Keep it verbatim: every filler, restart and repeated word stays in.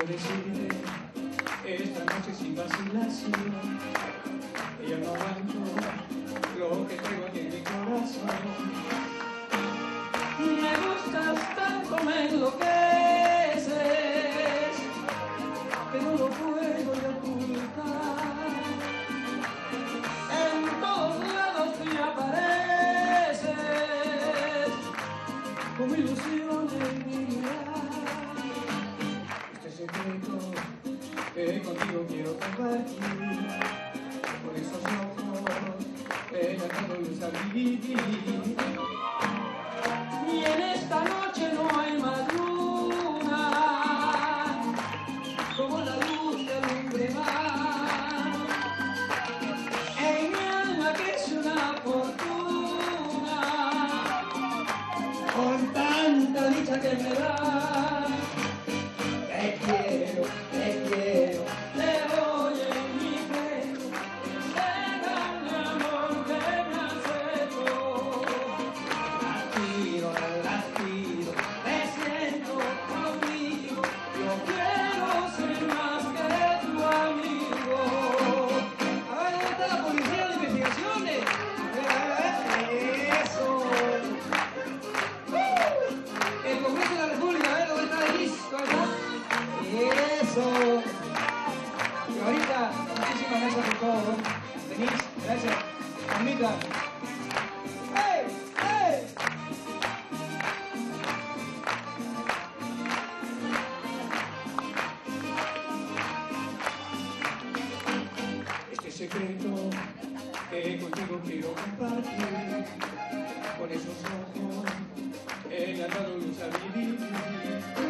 decirte esta noche sin vacilación, ya no aguanto lo que traigo aquí en mi corazón. Me gustas tanto, me enloqueces, que no lo puedo ya ocultar. En todos lados te apareces, como ilusión en mi mirar. Este secreto que contigo quiero compartir, por esos ojos he dado luz a vivir. Y en esta noche no hay más luna, como la luz del hombre mar. En mi alma crece una fortuna, con tanta dicha que me da. Te quiero, te quiero, te doy en mi pecho, entrega mi amor que me acepto. Latido, latido, te siento conmigo, yo quiero ser más que tu amigo. A ver, ¿dónde está la policía de investigaciones? Eso. El Congreso de la República, a ver, ¿dónde está? Listo, ¿verdad? Eso. Y ahorita, muchísimas gracias por todo. Denise, gracias. Amita. ¡Hey! ¡Hey! Este secreto que contigo quiero compartir, con esos ojos he dado luz a vivir.